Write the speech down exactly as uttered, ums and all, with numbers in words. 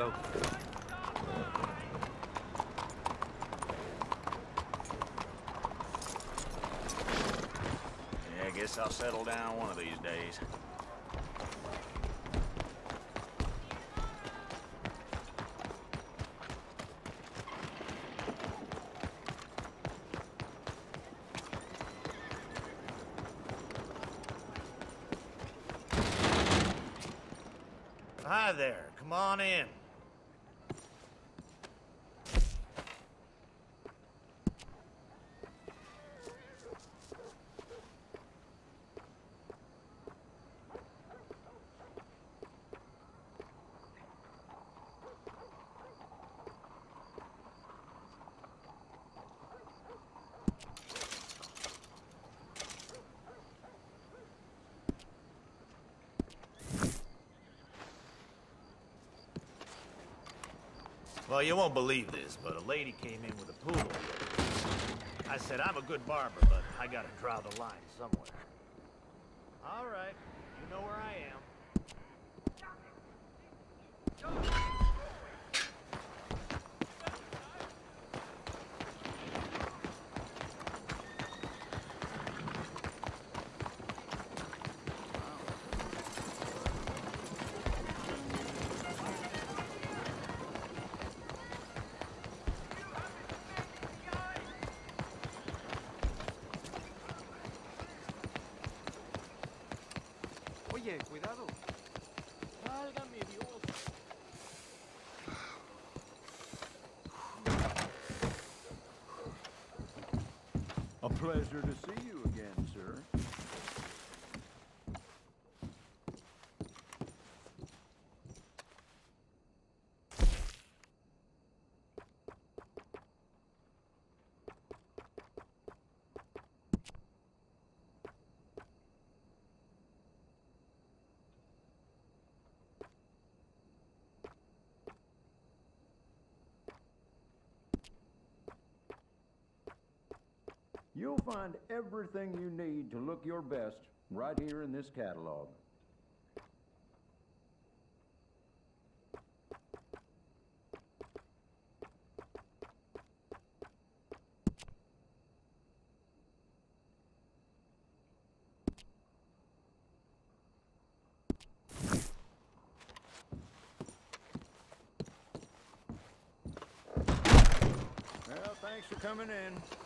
Hello. Yeah, I guess I'll settle down one of these days. Hi there. Come on in. Well, you won't believe this, but a lady came in with a poodle. I said, I'm a good barber, but I gotta draw the line somewhere. All right, you know where I am. Oye, cuidado. Válgame Dios. A pleasure to see you again, sir. You'll find everything you need to look your best right here in this catalog. Well, thanks for coming in.